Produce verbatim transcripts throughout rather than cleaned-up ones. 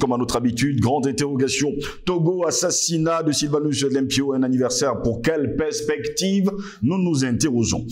comme à notre habitude, grande interrogation. Togo, assassinat de Sylvanus Olympio, un anniversaire pour quelle perspective? Nous nous interrogeons.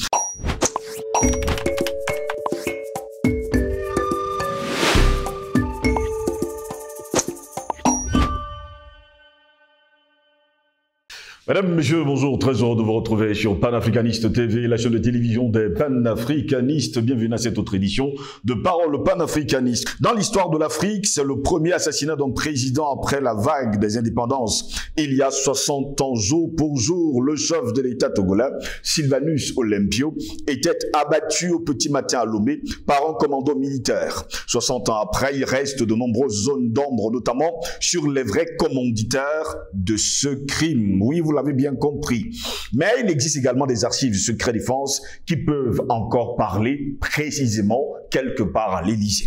Mesdames, Messieurs, bonjour, très heureux de vous retrouver sur Panafricaniste T V, la chaîne de télévision des panafricanistes. Bienvenue à cette autre édition de Parole panafricaniste. Dans l'histoire de l'Afrique, c'est le premier assassinat d'un président après la vague des indépendances. Il y a soixante ans, jour pour jour, le chef de l'État togolais, Sylvanus Olympio, était abattu au petit matin à Lomé par un commando militaire. soixante ans après, il reste de nombreuses zones d'ombre, notamment sur les vrais commanditaires de ce crime. Oui, vous l'avez bien compris. Mais il existe également des archives du secret défense qui peuvent encore parler précisément quelque part à l'Élysée.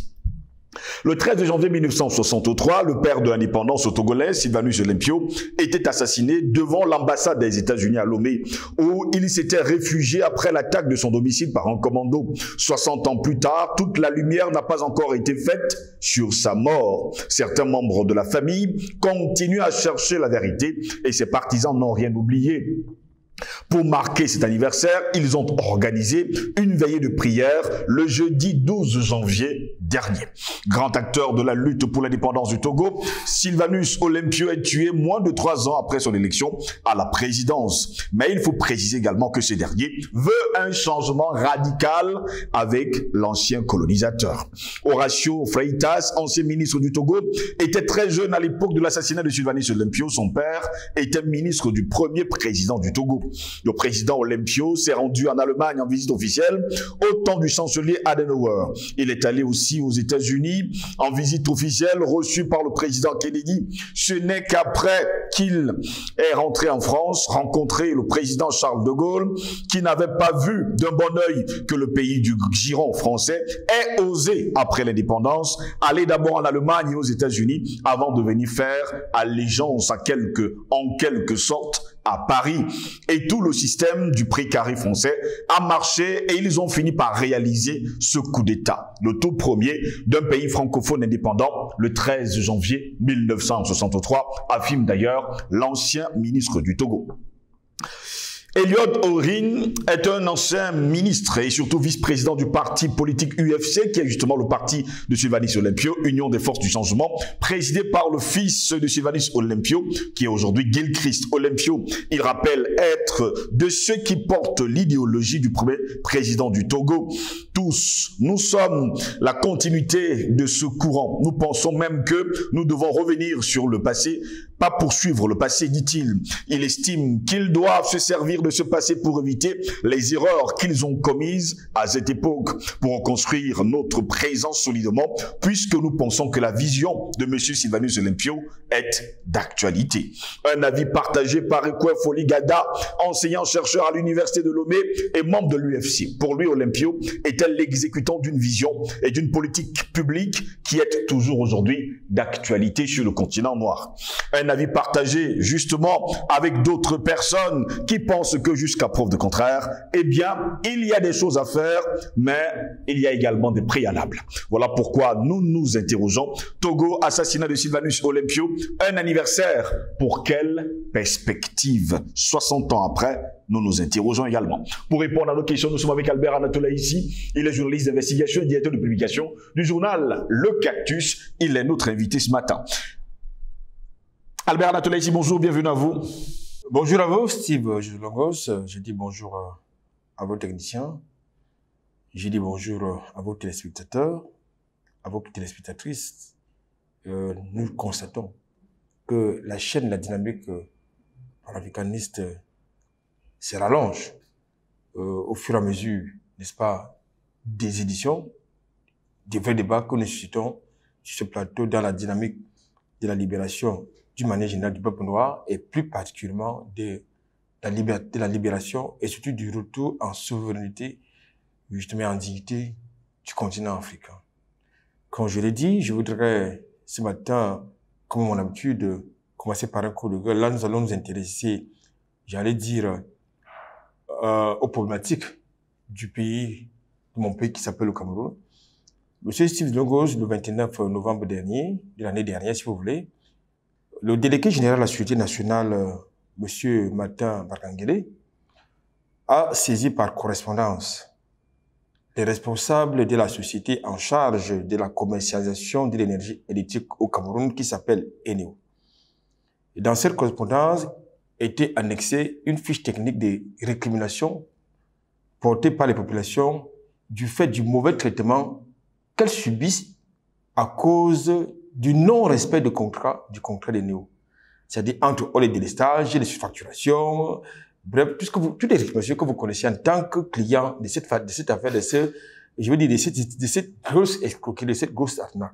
Le treize janvier mille neuf cent soixante-trois, le père de l'indépendance togolais, Sylvanus Olympio, était assassiné devant l'ambassade des États-Unis à Lomé, où il s'était réfugié après l'attaque de son domicile par un commando. soixante ans plus tard, toute la lumière n'a pas encore été faite sur sa mort. Certains membres de la famille continuent à chercher la vérité et ses partisans n'ont rien oublié. Pour marquer cet anniversaire, ils ont organisé une veillée de prière le jeudi douze janvier dernier. Grand acteur de la lutte pour l'indépendance du Togo, Sylvanus Olympio est tué moins de trois ans après son élection à la présidence. Mais il faut préciser également que ce dernier veut un changement radical avec l'ancien colonisateur. Horacio Freitas, ancien ministre du Togo, était très jeune à l'époque de l'assassinat de Sylvanus Olympio. Son père était ministre du premier président du Togo. Le président Olympio s'est rendu en Allemagne en visite officielle au temps du chancelier Adenauer. Il est allé aussi aux États-Unis en visite officielle reçue par le président Kennedy. Ce n'est qu'après qu'il est rentré en France, rencontré le président Charles de Gaulle, qui n'avait pas vu d'un bon œil que le pays du giron français ait osé, après l'indépendance, aller d'abord en Allemagne et aux États-Unis avant de venir faire allégeance à quelque, en quelque sorte à Paris. Et tout le système du prix carré français a marché et ils ont fini par réaliser ce coup d'État, le tout premier d'un pays francophone indépendant, le treize janvier mille neuf cent soixante-trois, affirme d'ailleurs l'ancien ministre du Togo. Elliott Orin est un ancien ministre et surtout vice-président du parti politique U F C, qui est justement le parti de Sylvanus Olympio, Union des forces du changement, présidé par le fils de Sylvanus Olympio, qui est aujourd'hui Gilchrist Olympio. Il rappelle être de ceux qui portent l'idéologie du premier président du Togo. Tous, nous sommes la continuité de ce courant. Nous pensons même que nous devons revenir sur le passé, pas poursuivre le passé, dit-il. Il estime qu'ils doivent se servir de ce passé pour éviter les erreurs qu'ils ont commises à cette époque, pour reconstruire notre présent solidement, puisque nous pensons que la vision de M. Sylvanus Olympio est d'actualité. Un avis partagé par Ekwe Foligada, enseignant-chercheur à l'université de Lomé et membre de l'U F C. Pour lui, Olympio était l'exécutant d'une vision et d'une politique publique qui est toujours aujourd'hui d'actualité sur le continent noir. Un avis partagé justement avec d'autres personnes qui pensent que jusqu'à preuve de contraire, eh bien, il y a des choses à faire, mais il y a également des préalables. Voilà pourquoi nous nous interrogeons. Togo, assassinat de Sylvanus Olympio, un anniversaire pour quelle perspective? soixante ans après, nous nous interrogeons également. Pour répondre à nos questions, nous sommes avec Albert Anatola ici. Il est journaliste d'investigation et directeur de publication du journal Le Cactus. Il est notre invité ce matin. Albert Anatola ici, bonjour, bienvenue à vous. Bonjour à vous, Steve Longos. Je dis bonjour à vos techniciens. Je dis bonjour à vos téléspectateurs, à vos téléspectatrices. Euh, nous constatons que la chaîne, la dynamique panafricaniste se rallonge euh, au fur et à mesure, n'est-ce pas, des éditions, des vrais débats que nous suscitons sur ce plateau dans la dynamique de la libération d'une manière générale du peuple noir et plus particulièrement de la, de la libération et surtout du retour en souveraineté, justement en dignité du continent africain. Comme je l'ai dit, je voudrais ce matin, comme mon habitude, commencer par un coup de gueule. Là, nous allons nous intéresser, j'allais dire, euh, aux problématiques du pays, de mon pays qui s'appelle le Cameroun. Monsieur Steve Longos, le vingt-neuf novembre dernier, de l'année dernière, si vous voulez, le délégué général de la Sécurité nationale, euh, Monsieur Martin Barkangele, a saisi par correspondance les responsables de la société en charge de la commercialisation de l'énergie électrique au Cameroun qui s'appelle Eneo. Et dans cette correspondance était annexée une fiche technique de récrimination portée par les populations du fait du mauvais traitement qu'elles subissent à cause du non-respect du contrat, du contrat d'Eneo. C'est-à-dire entre les délestages, les surfacturations, bref, tout ce que vous, toutes les réclamations que vous connaissez en tant que client de cette, de cette affaire, de ce, je veux dire, de cette, de cette grosse escroquerie, de cette grosse arnaque.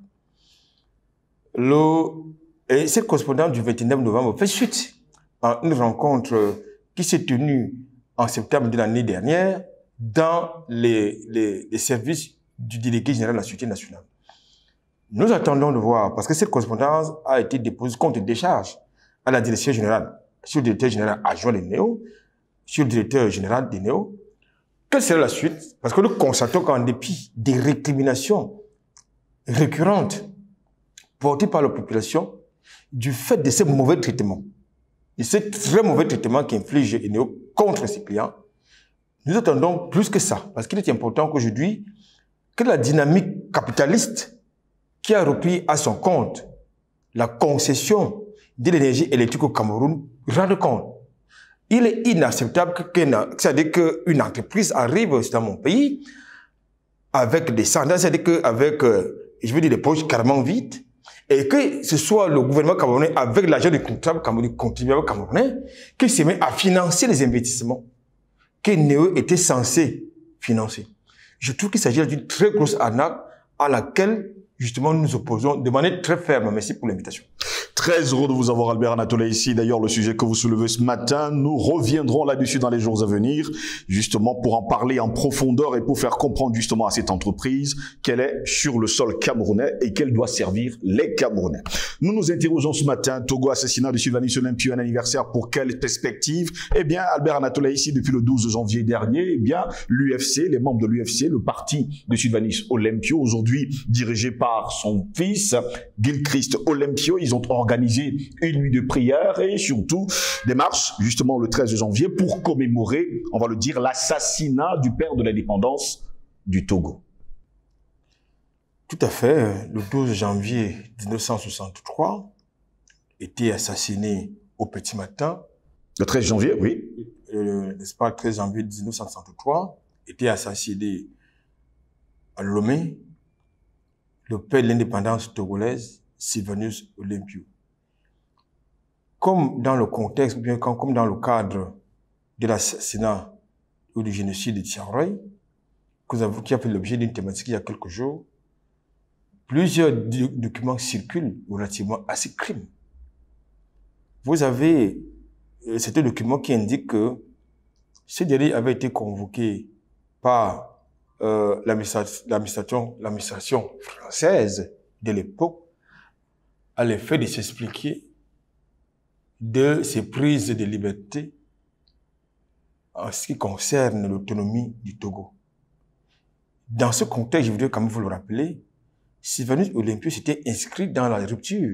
Le, et cette correspondance du vingt-neuf novembre fait suite à une rencontre qui s'est tenue en septembre de l'année dernière dans les, les, les services du délégué général de la Sécurité nationale. Nous attendons de voir, parce que cette correspondance a été déposée contre décharge à la direction générale, sur le directeur général adjoint des Néo, sur le directeur général des Néo. Quelle sera la suite? Parce que nous constatons qu'en dépit des récriminations récurrentes portées par la population, du fait de ces mauvais traitements, de ces très mauvais traitements qu'inflige Eneo contre ses clients, nous attendons plus que ça, parce qu'il est important qu'aujourd'hui, que la dynamique capitaliste qui a repris à son compte la concession de l'énergie électrique au Cameroun rende compte. Il est inacceptable que, c'est-à-dire qu'une entreprise arrive dans mon pays avec des standards, c'est-à-dire qu'avec, euh, je veux dire, des poches carrément vides, et que ce soit le gouvernement camerounais avec l'argent du contribuable camerounais qui se met à financer les investissements que Neo était censé financer. Je trouve qu'il s'agit d'une très grosse arnaque à laquelle, justement, nous nous opposons de manière très ferme. Merci pour l'invitation. Très heureux de vous avoir, Albert Anatole, ici. D'ailleurs, le sujet que vous soulevez ce matin, nous reviendrons là-dessus dans les jours à venir, justement pour en parler en profondeur et pour faire comprendre justement à cette entreprise qu'elle est sur le sol camerounais et qu'elle doit servir les Camerounais. Nous nous interrogeons ce matin, Togo, assassinat de Sylvanus Olympio, un anniversaire pour quelle perspective? Eh bien, Albert Anatole, ici, depuis le douze janvier dernier, eh bien, l'U F C, les membres de l'U F C, le parti de Sylvanus Olympio, aujourd'hui dirigé par son fils, Gilchrist Olympio, ils ont organisé une nuit de prière et surtout des marches, justement le treize janvier, pour commémorer, on va le dire, l'assassinat du père de l'indépendance du Togo. Tout à fait. Le douze janvier mille neuf cent soixante-trois, était assassiné au petit matin. Le treize janvier, oui. Euh, N'est-ce pas, le treize janvier mille neuf cent soixante-trois, était assassiné à Lomé, le père de l'indépendance togolaise, Sylvanus Olympio. Comme dans le contexte, bien comme dans le cadre de l'assassinat ou du génocide de Tiaroy, qui a fait l'objet d'une thématique il y a quelques jours, plusieurs documents circulent relativement à ces crimes. Vous avez euh, c'est un document qui indique que ce dernier avait été convoqué par euh, l'administration l'administration française de l'époque à l'effet de s'expliquer de ses prises de liberté en ce qui concerne l'autonomie du Togo. Dans ce contexte, je voudrais quand même vous le rappeler, Sylvanus Olympio s'était inscrit dans la rupture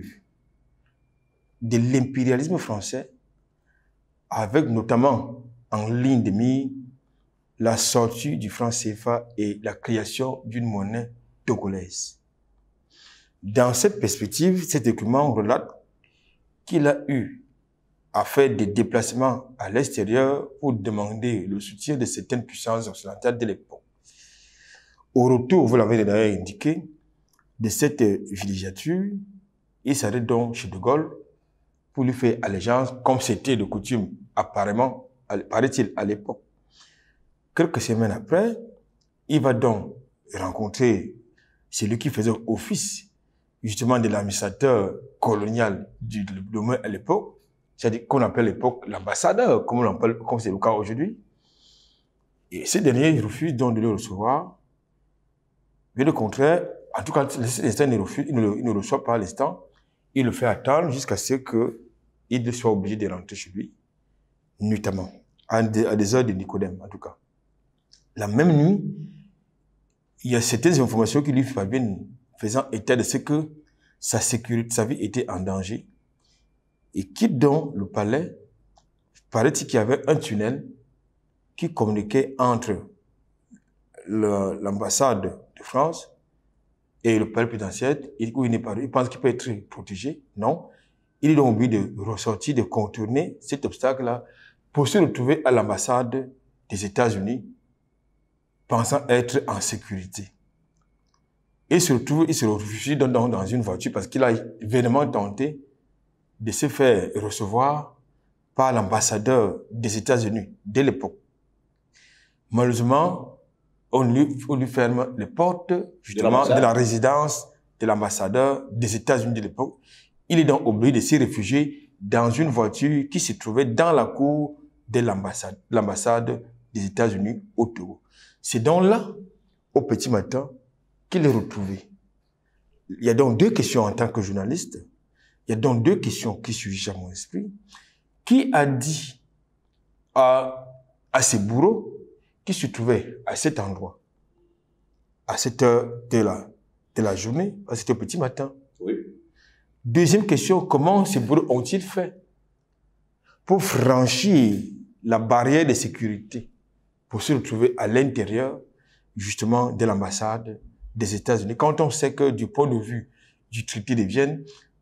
de l'impérialisme français, avec notamment en ligne de mire la sortie du franc C F A et la création d'une monnaie togolaise. Dans cette perspective, ce document relate qu'il a eu à faire des déplacements à l'extérieur pour demander le soutien de certaines puissances occidentales de l'époque. Au retour, vous l'avez d'ailleurs indiqué, de cette villégiature, il s'arrête donc chez De Gaulle pour lui faire allégeance, comme c'était de coutume, apparemment, paraît-il, à l'époque. Quelques semaines après, il va donc rencontrer celui qui faisait office, justement, de l'administrateur colonial du domaine à l'époque, c'est-à-dire qu'on appelle à l'époque l'ambassadeur, comme on l'appelle, comme c'est le cas aujourd'hui. Et ce dernier, il refuse donc de le recevoir. Mais le contraire, en tout cas, l'instant, il ne refuse, il ne, il ne reçoit pas l'instant. Il le fait attendre jusqu'à ce qu'il soit obligé de rentrer chez lui, nuitamment, à des, à des heures de Nicodème, en tout cas. La même nuit, il y a certaines informations qui lui parviennent faisant état de ce que sa sécurité, sa vie était en danger. Et quitte donc le palais, paraît-il qu'il y avait un tunnel qui communiquait entre l'ambassade de France et le palais présidentiel, où il n'est pas, il pense qu'il peut être protégé. Non. Il est donc obligé de ressortir, de contourner cet obstacle-là pour se retrouver à l'ambassade des États-Unis, pensant être en sécurité. Et il se retrouve, il se réfugie dans, dans, dans une voiture parce qu'il a vainement tenté de se faire recevoir par l'ambassadeur des États-Unis dès l'époque. Malheureusement, on lui, on lui ferme les portes, justement, de, de la résidence de l'ambassadeur des États-Unis de l'époque. Il est donc obligé de se réfugier dans une voiture qui se trouvait dans la cour de l'ambassade, l'ambassade des États-Unis au Togo. C'est donc là, au petit matin, qu'il est retrouvé. Il y a donc deux questions en tant que journaliste. Il y a donc deux questions qui surgissent à mon esprit. Qui a dit à, à ses bourreaux qui se trouvaient à cet endroit, à cette heure de la, de la journée, à cet petit matin? Oui. Deuxième question, comment ces bourreaux ont-ils fait pour franchir la barrière de sécurité, pour se retrouver à l'intérieur, justement, de l'ambassade des États-Unis? Quand on sait que du point de vue du traité de Vienne,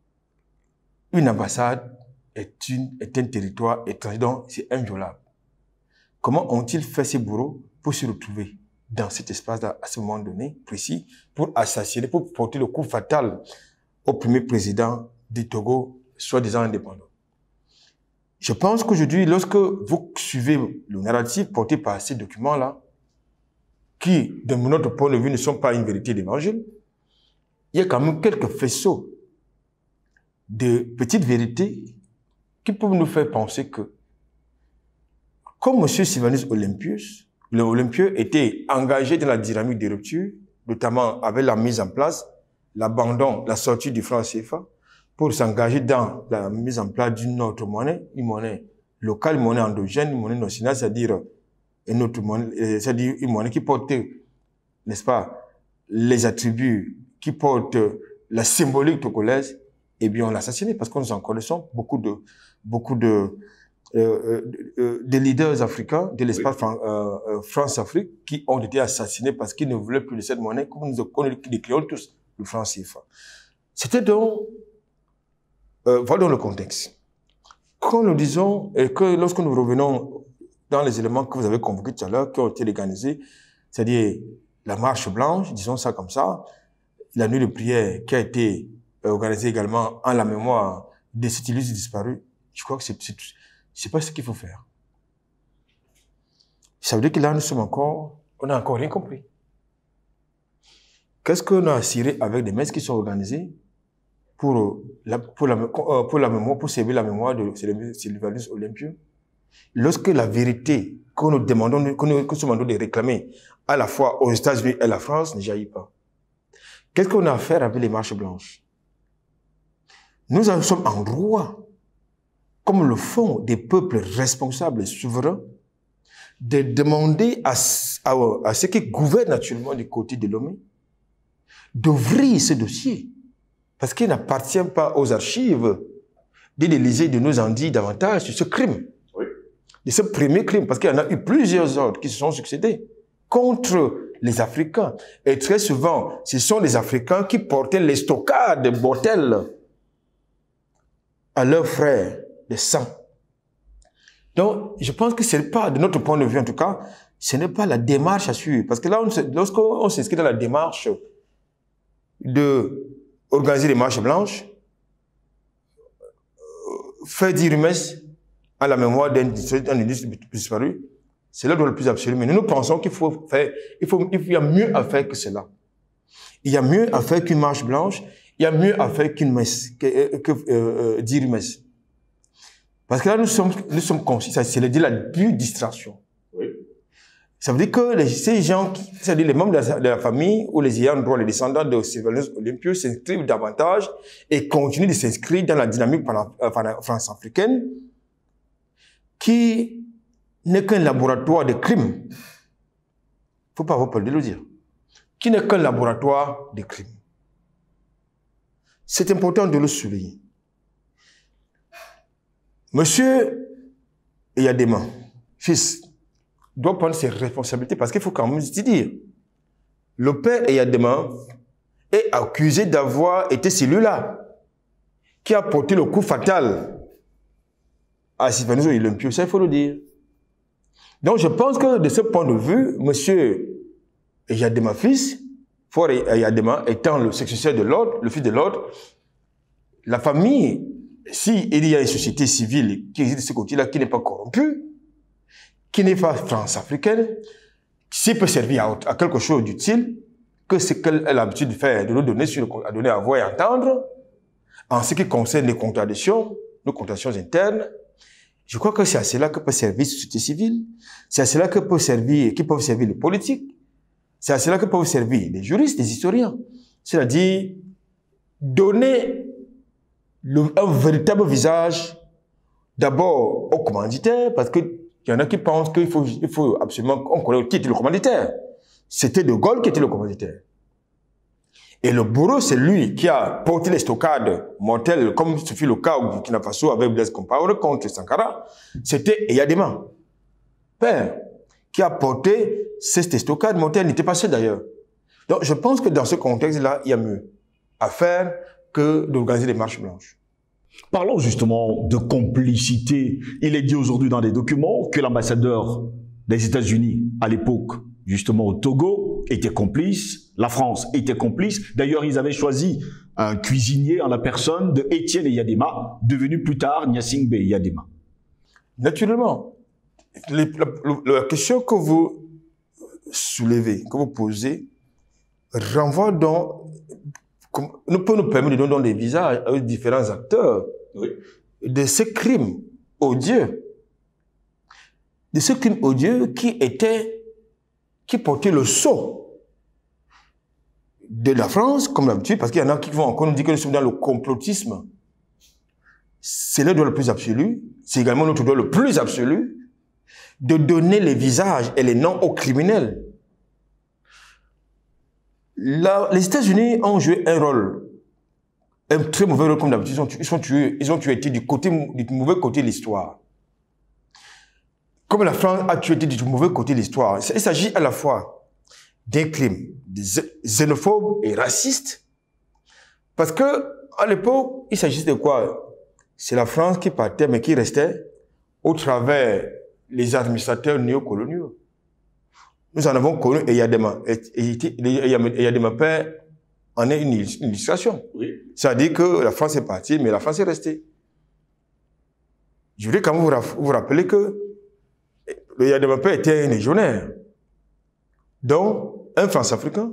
une ambassade est, une, est un territoire étranger, donc c'est inviolable. Comment ont-ils fait ces bourreaux pour se retrouver dans cet espace à ce moment donné, précis, pour assassiner, pour porter le coup fatal au premier président du Togo, soi-disant indépendant? Je pense qu'aujourd'hui, lorsque vous suivez le narratif porté par ces documents-là, qui, de notre point de vue, ne sont pas une vérité d'évangile, il y a quand même quelques faisceaux de petites vérités qui peuvent nous faire penser que, comme M. Sylvanus Olympius, le Olympieux était engagé dans la dynamique des ruptures, notamment avec la mise en place, l'abandon, la sortie du franc C F A, pour s'engager dans la mise en place d'une autre monnaie, une monnaie locale, une monnaie endogène, une monnaie nationale, c'est-à-dire une autre monnaie, c'est-à-dire une monnaie qui porte, n'est-ce pas, les attributs, qui porte la symbolique togolaise, eh bien, on l'a assassiné parce que nous en connaissons beaucoup de, beaucoup de, euh, de, de leaders africains de l'espace oui. euh, France-Afrique qui ont été assassinés parce qu'ils ne voulaient plus de cette monnaie, comme nous décrions tous le franc C F A. C'était donc, euh, voilà dans le contexte. Quand nous disons, et que lorsque nous revenons dans les éléments que vous avez convoqués tout à l'heure, qui ont été organisés, c'est-à-dire la marche blanche, disons ça comme ça, la nuit de prière qui a été organisée également en la mémoire des cet illustres disparus, je crois que c'est, c'est, c'est pas ce qu'il faut faire. Ça veut dire que là, nous sommes encore, on n'a encore rien compris. Qu'est-ce qu'on a assuré avec des messes qui sont organisées pour la, pour la, pour la mémoire, pour servir la mémoire de Sylvanus Olympieux? Lorsque la vérité que nous demandons, que nous, que nous demandons de réclamer à la fois aux États-Unis et à la France ne jaillit pas. Qu'est-ce qu'on a à faire avec les marches blanches? Nous sommes en droit, comme le font des peuples responsables et souverains, de demander à, à, à ceux qui gouvernent naturellement du côté de l'homme d'ouvrir ce dossier, parce qu'il n'appartient pas aux archives de l'Élysée de nous en dire davantage sur ce crime, oui. de ce premier crime, parce qu'il y en a eu plusieurs autres qui se sont succédés contre les Africains. Et très souvent, ce sont les Africains qui portaient les stockades de bordel à leurs frères de sang. Donc, je pense que ce n'est pas, de notre point de vue en tout cas, ce n'est pas la démarche à suivre. Parce que là, lorsqu'on s'inscrit dans la démarche de organiser des marches blanches, faire dire une messe à la mémoire d'un illustre disparu, c'est là le plus absolu. Mais nous, nous pensons qu'il faut faire, il faut, il y a mieux à faire que cela. Il y a mieux à faire qu'une marche blanche, il y a mieux à faire qu'une messe, que, que euh, dire une messe. Parce que là, nous sommes, nous sommes conscients, c'est le dire la pure distraction. Oui. Ça veut dire que les, ces gens, c'est-à-dire les membres de la, de la famille ou les ayants droit, les descendants de Sylvanus Olympieux s'inscrivent davantage et continuent de s'inscrire dans la dynamique France-africaine qui n'est qu'un laboratoire de crimes. Faut pas avoir peur de le dire. qui n'est qu'un laboratoire de crimes. C'est important de le souligner. Monsieur Eyadema, fils, doit prendre ses responsabilités parce qu'il faut quand même se dire, le père Eyadema est accusé d'avoir été celui-là qui a porté le coup fatal à Sylvanus Olympio, ça il faut le dire. Donc je pense que de ce point de vue, monsieur Eyadema fils, Faure Eyadema étant le successeur de l'ordre, le fils de l'ordre, la famille, si il y a une société civile qui existe de ce côté-là, qui n'est pas corrompue, qui n'est pas france-africaine, s'il peut servir à, à quelque chose d'utile, que ce qu'elle a l'habitude de faire, de nous donner, sur, à donner à voir et à entendre, en ce qui concerne les contradictions, nos contradictions internes, je crois que c'est à cela que peut servir la société civile, c'est à cela que peut servir, qui peuvent servir les politiques, c'est à cela que peuvent servir les juristes, les historiens. C'est-à-dire, donner le, un véritable visage, d'abord aux commanditaires, parce qu'il y en a qui pensent qu'il faut, il faut absolument qu'on connaisse qui était le commanditaire. C'était De Gaulle qui était le commanditaire. Et le bourreau, c'est lui qui a porté les stockades mortelles, comme ce fut le cas au Burkina Faso avec Blaise Compaoré contre Sankara. C'était Eyadema, père, qui a porté ces stockades mortelles. N'était pas seul d'ailleurs. Donc je pense que dans ce contexte-là, il y a mieux à faire que d'organiser des marches blanches. Parlons justement de complicité. Il est dit aujourd'hui dans les documents que l'ambassadeur des États-Unis à l'époque, justement au Togo, était complice, la France était complice. D'ailleurs, ils avaient choisi un cuisinier en la personne de Étienne Eyadema, devenu plus tard Gnassingbé Eyadema. Naturellement, les, la, la question que vous soulevez, que vous posez, renvoie dans, nous peut nous permettre de donner des visages aux différents acteurs oui. de ces crimes odieux, de ces crimes odieux qui étaient qui portait le sceau de la France, comme d'habitude, parce qu'il y en a qui vont encore nous dire que nous sommes dans le complotisme. C'est le droit le plus absolu, c'est également notre droit le plus absolu, de donner les visages et les noms aux criminels. Là, les États-Unis ont joué un rôle, un très mauvais rôle comme d'habitude. Ils sont tués, ils ont tué du côté, du mauvais côté de l'histoire. Comme la France a tué du mauvais côté de l'histoire, il s'agit à la fois d'un crime xénophobe et raciste. Parce que, à l'époque, il s'agissait de quoi? C'est la France qui partait, mais qui restait au travers les administrateurs néocoloniaux. Nous en avons connu Eyadema. Eyadema père en est une illustration. Oui. C'est-à-dire que la France est partie, mais la France est restée. Je voudrais quand même vous, vous rappeler que le Eyadema père était un légionnaire, donc un France-africain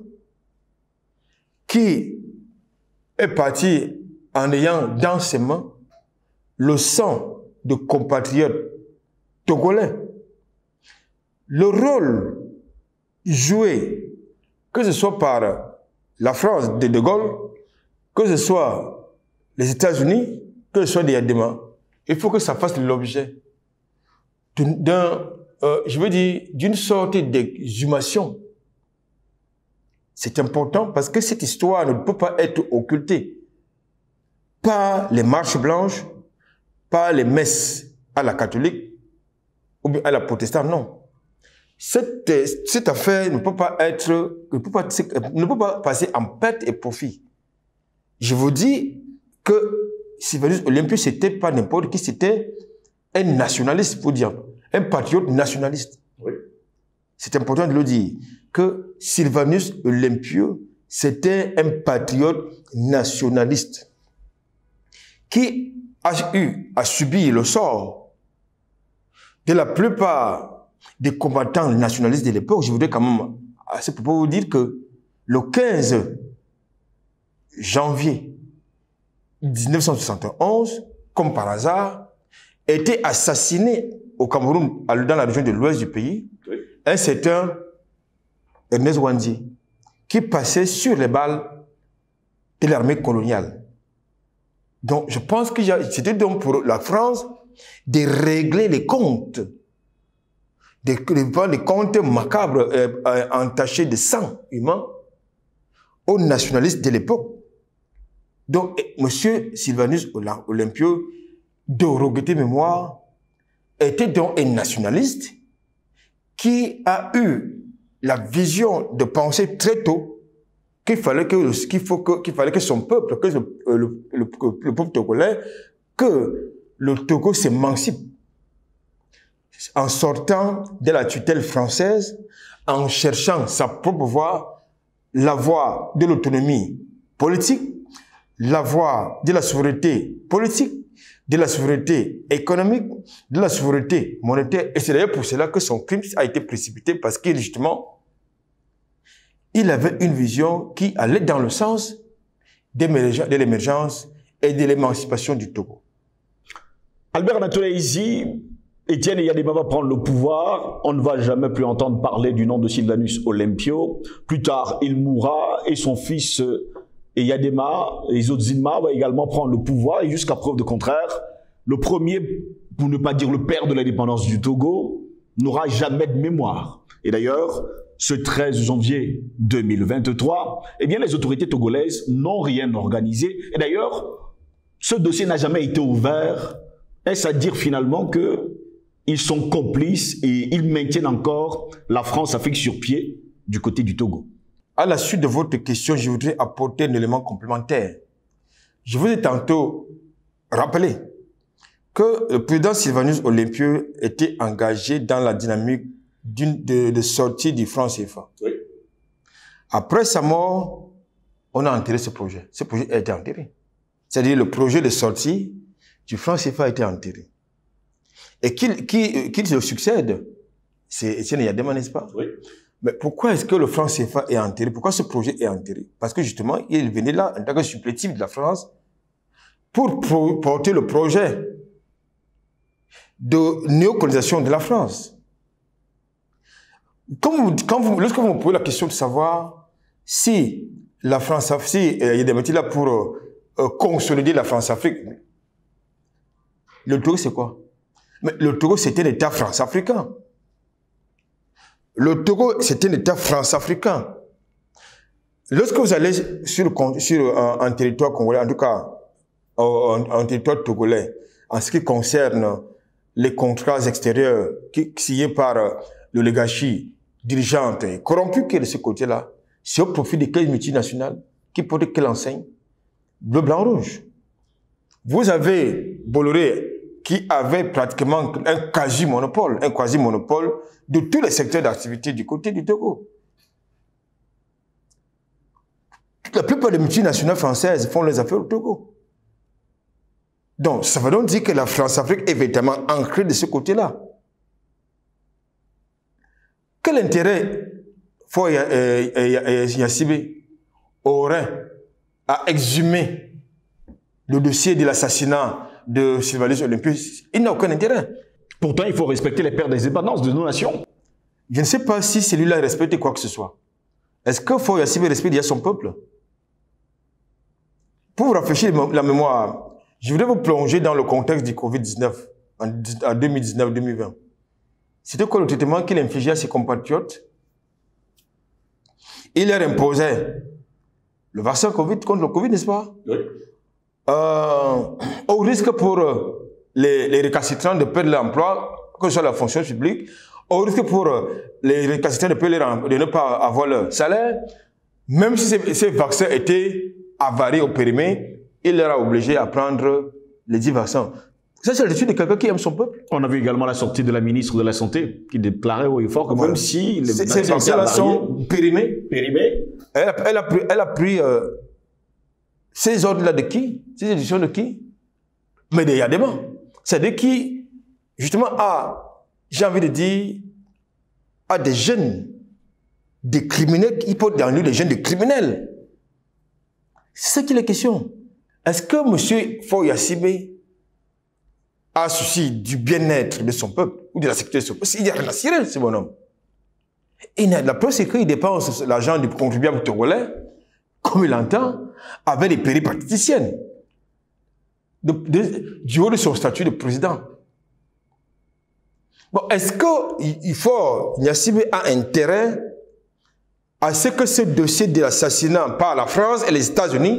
qui est parti en ayant dans ses mains le sang de compatriotes togolais. Le rôle joué, que ce soit par la France de De Gaulle, que ce soit les États-Unis, que ce soit des Eyadema, il faut que ça fasse l'objet d'un, euh, je veux dire, d'une sorte d'exhumation. C'est important parce que cette histoire ne peut pas être occultée par les marches blanches, par les messes à la catholique ou bien à la protestante, non. Cette, cette affaire ne peut pas être, ne peut pas, ne peut pas passer en perte et profit. Je vous dis que Sylvanus Olympio, c'était pas n'importe qui, c'était un nationaliste, pour dire, un patriote nationaliste. Oui. C'est important de le dire, que Sylvanus Olympio, c'était un patriote nationaliste qui a eu à subir le sort de la plupart des combattants nationalistes de l'époque. Je voudrais quand même, à ce propos, vous dire que le quinze janvier mille neuf cent soixante et onze, comme par hasard, était assassiné au Cameroun, dans la région de l'ouest du pays, oui. un certain Ernest Ouandié, qui passait sur les balles de l'armée coloniale. Donc, je pense que c'était donc pour la France de régler les comptes, de, de voir les comptes macabres, euh, euh, entachés de sang humain, aux nationalistes de l'époque. Donc, M. Sylvanus Olympio, de regretter mémoire, était donc un nationaliste qui a eu la vision de penser très tôt qu'il fallait que, qu'il faut que, qu'il fallait que son peuple, que le, le, le, le peuple togolais, que le Togo s'émancipe en sortant de la tutelle française, en cherchant sa propre voie, la voie de l'autonomie politique, la voie de la souveraineté politique, de la souveraineté économique, de la souveraineté monétaire. Et c'est d'ailleurs pour cela que son crime a été précipité, parce que justement, il avait une vision qui allait dans le sens de l'émergence et de l'émancipation du Togo. Albert Natolaïzi, Étienne Eyadema va prendre le pouvoir. On ne va jamais plus entendre parler du nom de Sylvanus Olympio. Plus tard, il mourra et son fils Eyadema et Zotzilma va également prendre le pouvoir. Et jusqu'à preuve de contraire, le premier, pour ne pas dire le père de l'indépendance du Togo, n'aura jamais de mémoire. Et d'ailleurs, ce treize janvier deux mille vingt-trois, eh bien, les autorités togolaises n'ont rien organisé. Et d'ailleurs, ce dossier n'a jamais été ouvert. Est-ce à dire finalement qu'ils sont complices et ils maintiennent encore la France-Afrique sur pied du côté du Togo? À la suite de votre question, je voudrais apporter un élément complémentaire. Je vous ai tantôt rappelé que le président Sylvanus Olympio était engagé dans la dynamique d'une de, de sortie du franc C F A. Oui. Après sa mort, on a enterré ce projet. Ce projet a été enterré. C'est-à-dire le projet de sortie du franc C F A a été enterré. Et qui, qui, qui le succède, c'est Étienne Eyadema, n'est-ce pas? Oui. Mais pourquoi est-ce que le franc C F A est enterré? Pourquoi ce projet est enterré? Parce que justement, il venait là en tant que supplétif de la France pour pro porter le projet de néocolonisation de la France. Quand vous, quand vous, lorsque vous me posez la question de savoir si la France, si euh, il y a des métiers là pour euh, euh, consolider la France-Afrique, le Togo c'est quoi? Mais le Togo c'est un État France-africain. Le Togo c'est un État France-africain. Lorsque vous allez sur, sur un, un territoire congolais, en tout cas un, un territoire togolais, en ce qui concerne les contrats extérieurs qui, signés par euh, l'oligarchie dirigeante et corrompue qui est de ce côté-là, c'est au profit de quelles multinationales qui portent quelle enseigne? Bleu, blanc, rouge. Vous avez Bolloré qui avait pratiquement un quasi-monopole, un quasi-monopole de tous les secteurs d'activité du côté du Togo. La plupart des multinationales françaises font les affaires au Togo. Donc, ça veut donc dire que la France-Afrique est véritablement ancrée de ce côté-là. Quel intérêt Faure Gnassingbé aurait à exhumer le dossier de l'assassinat de Sylvanus Olympio? Il n'a aucun intérêt. Pourtant, il faut respecter les pères des indépendances de nos nations. Je ne sais pas si celui-là respecte quoi que ce soit. Est-ce que Faure Gnassingbé respecte son peuple? Pour vous rafraîchir la mémoire, je voudrais vous plonger dans le contexte du Covid dix-neuf en deux mille dix-neuf deux mille vingt. C'était quoi le traitement qu'il infligeait à ses compatriotes? Il leur imposait le vaccin Covid contre le Covid, n'est-ce pas? Oui. Euh, au risque pour les, les récalcitrants de perdre l'emploi, que ce soit la fonction publique, au risque pour les récalcitrants de, perdre, de ne pas avoir leur salaire, même si ces, ces vaccins étaient avariés ou périmés, il leur a obligé à prendre les dix vaccins. Ça, c'est l'attitude de quelqu'un qui aime son peuple. On a vu également la sortie de la ministre de la Santé qui déclarait haut et fort que voilà. Même si les ces vaccins sont périmés, périmés. Elle, a, elle a pris, elle a pris euh, ces ordres-là de qui? Ces éditions de qui? Mais il y a des mains. C'est de qui, justement, a, j'ai envie de dire, à des jeunes, des criminels, qui portent dans lui des jeunes de criminels. C'est ça qui est la question. Est-ce que M. Faure Gnassingbé a souci du bien-être de son peuple ou de la sécurité de son peuple? Il n'y a rien à cirer, ce bonhomme. Et la preuve, c'est qu'il dépense l'argent du contribuable togolais, comme il l'entend, avec les péripatéticiennes, de, de, du haut de son statut de président. Bon, est-ce qu'il faut, Gnassingbé a intérêt à ce que ce dossier de l'assassinat par la France et les États-Unis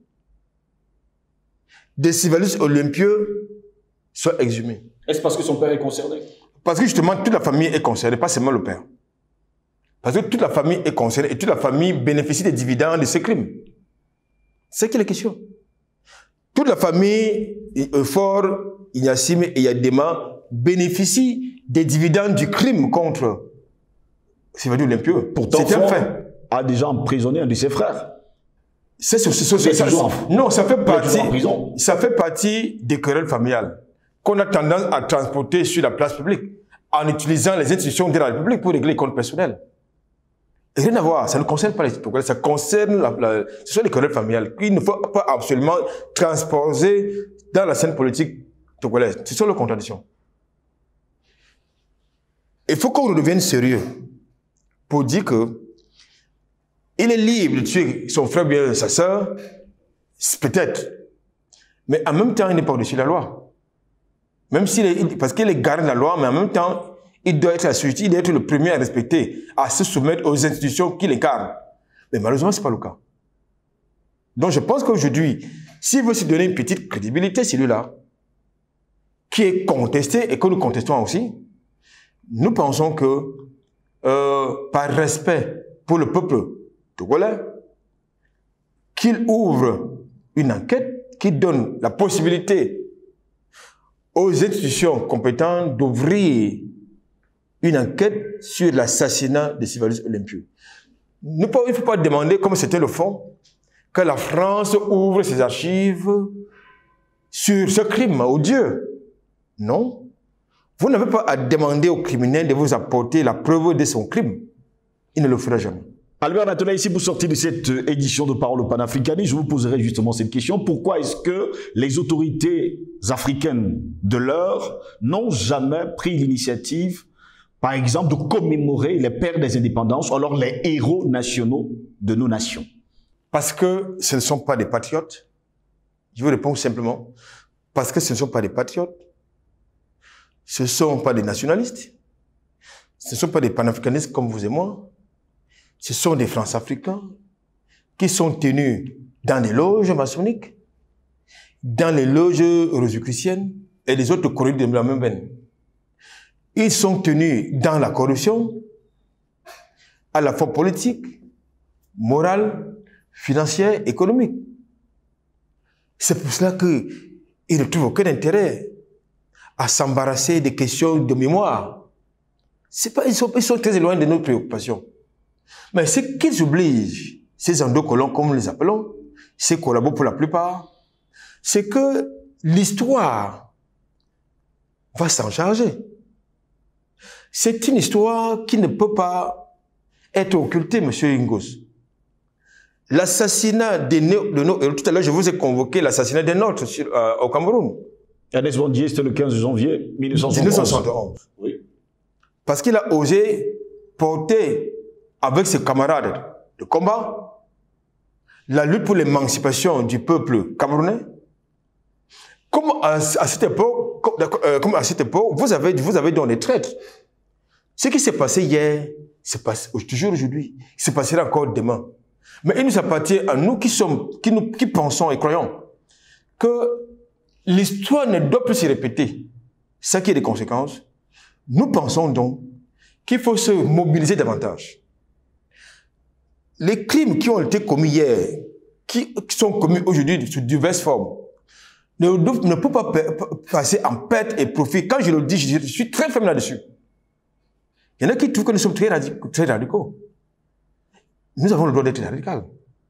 de Sylvanus Olympieux soit exhumé. Est-ce parce que son père est concerné? Parce que justement, toute la famille est concernée, pas seulement le père. Parce que toute la famille est concernée et toute la famille bénéficie des dividendes de ce crime. C'est qui la question. Toute la famille, Euphor, Ignassime et Yadema, bénéficie des dividendes du crime contre Sylvanus Olympieux. Pourtant, c'est un fait. A déjà emprisonné un de ses frères. C'est ce, ce, ce, ça, non, ça fait partie, ça fait partie des querelles familiales qu'on a tendance à transporter sur la place publique en utilisant les institutions de la République pour régler les comptes personnels. Et rien à voir, ça ne concerne pas les Togolais, ça concerne la, la, ce sont les querelles familiales qu'il ne faut pas absolument transposer dans la scène politique togolaise. Ce sont les contradictions. Il faut qu'on redevienne sérieux pour dire que il est libre de tuer son frère ou bien sa sœur, peut-être. Mais en même temps, il n'est pas au-dessus de la loi. Même s'il est, parce qu'il est gardé de la loi, mais en même temps, il doit être assujetti, il doit être le premier à respecter, à se soumettre aux institutions qu'il incarne. Mais malheureusement, ce n'est pas le cas. Donc je pense qu'aujourd'hui, s'il veut se donner une petite crédibilité, celui-là, qui est contesté et que nous contestons aussi, nous pensons que, euh, par respect pour le peuple togolais, qu'il ouvre une enquête qui donne la possibilité aux institutions compétentes d'ouvrir une enquête sur l'assassinat de Sylvanus Olympieux. Il ne faut pas demander, comme c'était le fond, que la France ouvre ses archives sur ce crime odieux. Non. Vous n'avez pas à demander au criminel de vous apporter la preuve de son crime. Il ne le fera jamais. Albert Natola, ici pour sortir de cette édition de Parole panafricaniste, je vous poserai justement cette question. Pourquoi est-ce que les autorités africaines de l'heure n'ont jamais pris l'initiative, par exemple, de commémorer les pères des indépendances, ou alors les héros nationaux de nos nations? Parce que ce ne sont pas des patriotes. Je vous réponds simplement. Parce que ce ne sont pas des patriotes. Ce ne sont pas des nationalistes. Ce ne sont pas des panafricanistes comme vous et moi. Ce sont des France-Africains qui sont tenus dans les loges maçonniques, dans les loges rosicruciennes et les autres corridors de la même veine. Ils sont tenus dans la corruption, à la fois politique, morale, financière, économique. C'est pour cela qu'ils ne trouvent aucun intérêt à s'embarrasser des questions de mémoire. C'est pas, ils sont, ils sont très éloignés de nos préoccupations. Mais ce qu'ils obligent, ces endocolons, comme nous les appelons, ces collabos pour la plupart, c'est que l'histoire va s'en charger. C'est une histoire qui ne peut pas être occultée, monsieur Ingos. L'assassinat de nos... Tout à l'heure, je vous ai convoqué l'assassinat des nôtres sur, euh, au Cameroun. Ernest Bondier, c'était le quinze janvier mille neuf cent soixante et onze. Oui. Parce qu'il a osé porter avec ses camarades de combat la lutte pour l'émancipation du peuple camerounais. Comme à, à cette époque, comme, euh, comme à cette époque, vous avez, vous avez donné des traites. Ce qui s'est passé hier, c'est passé toujours aujourd'hui, se passera encore demain. Mais il nous appartient à nous qui sommes, qui nous, qui pensons et croyons que l'histoire ne doit plus se répéter. Ça qui est des conséquences. Nous pensons donc qu'il faut se mobiliser davantage. Les crimes qui ont été commis hier, qui, qui sont commis aujourd'hui sous diverses formes, ne, ne peuvent pas passer en perte et profit. Quand je le dis, je, je suis très ferme là-dessus. Il y en a qui trouvent que nous sommes très, radicaux, très radicaux. Nous avons le droit d'être radicaux.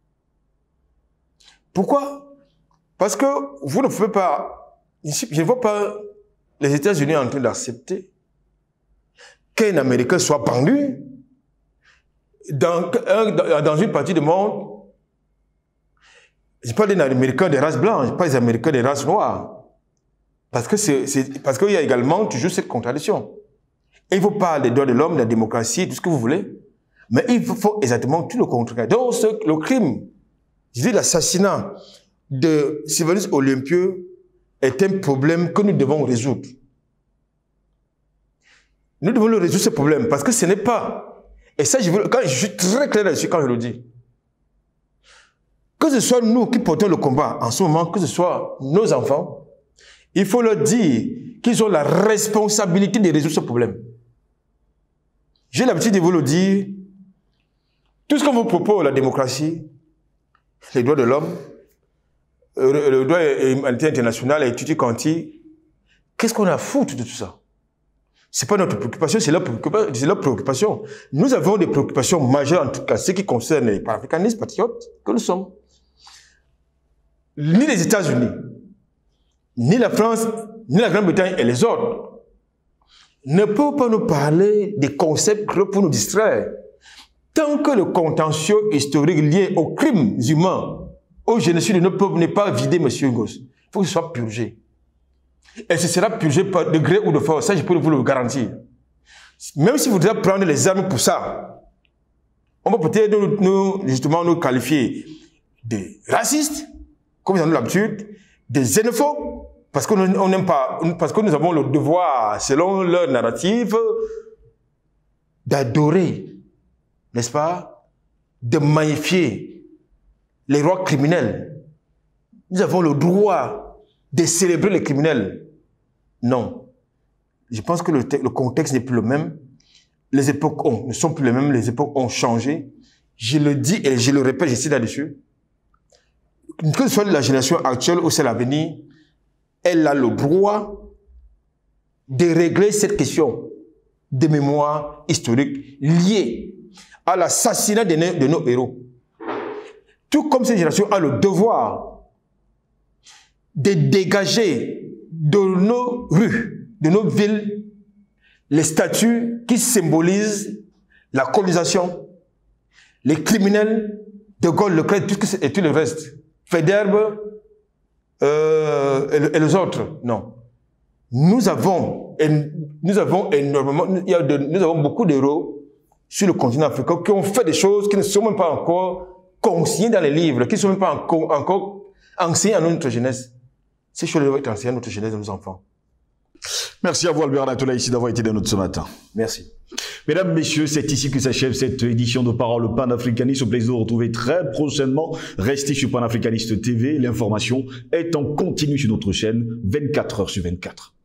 Pourquoi? Parce que vous ne pouvez pas, je ne vois pas les États-Unis en train d'accepter qu'un Américain soit pendu dans, dans une partie du monde. Je parle des Américains des races blanches, pas des Américains des races noires. Parce que c'est, c'est, parce qu'il y a également toujours cette contradiction. Et il faut parler des droits de l'homme, de la démocratie, tout ce que vous voulez. Mais il faut exactement tout le contraire. Donc, ce, le crime, je dis l'assassinat de Sylvanus Olympieux est un problème que nous devons résoudre. Nous devons le résoudre, ce problème, parce que ce n'est pas Et ça, je, veux, quand je suis très clair là-dessus quand je le dis. Que ce soit nous qui portons le combat en ce moment, que ce soit nos enfants, il faut leur dire qu'ils ont la responsabilité de résoudre ce problème. J'ai l'habitude de vous le dire. Tout ce qu'on vous propose, la démocratie, les droits de l'homme, le droit international, et tutti quanti, qu'est-ce qu'on a à foutre de tout ça? C'est pas notre préoccupation, c'est leur préoccupation, leur préoccupation. Nous avons des préoccupations majeures, en tout cas, ce qui concerne les panafricanistes patriotes que nous sommes. Ni les États-Unis, ni la France, ni la Grande-Bretagne et les autres ne peuvent pas nous parler des concepts pour nous distraire. Tant que le contentieux historique lié aux crimes humains, au génocide, ne peut n'est pas vidé, monsieur Ngos. Il faut que ce soit purgé. Et ce sera purgé par degré ou de force. Ça, je peux vous le garantir. Même si vous devez prendre les armes pour ça, on peut peut-être nous, nous, justement nous qualifier des racistes, comme nous avons l'habitude, des xénophobes, parce que nous, on n'aime pas, parce que nous avons le devoir, selon leur narrative, d'adorer, n'est-ce pas, de magnifier les rois criminels. Nous avons le droit de célébrer les criminels. Non. Je pense que le, le contexte n'est plus le même. Les époques ont, ne sont plus les mêmes. Les époques ont changé. Je le dis et je le répète, j'insiste là-dessus. Que ce soit la génération actuelle ou celle à venir, elle a le droit de régler cette question de mémoire historique liée à l'assassinat de, de nos héros. Tout comme cette génération a le devoir de dégager de nos rues, de nos villes, les statues qui symbolisent la colonisation, les criminels, De Gaulle, Leclerc, tout ce que et tout le reste, Faidherbe euh, et, et les autres. Non. Nous avons, et nous avons énormément, il y a de, nous avons beaucoup d'héros sur le continent africain qui ont fait des choses qui ne sont même pas encore consignées dans les livres, qui ne sont même pas encore, encore enseignées à notre jeunesse. Ces choses doivent être enseignées à notre jeunesse, à nos enfants. Merci à vous, Albert Natola, ici d'avoir été des nôtres ce matin. Merci. Mesdames, Messieurs, c'est ici que s'achève cette édition de Parole panafricaniste. Au plaisir de vous retrouver très prochainement. Restez sur Panafricaniste T V. L'information est en continu sur notre chaîne vingt-quatre heures sur vingt-quatre.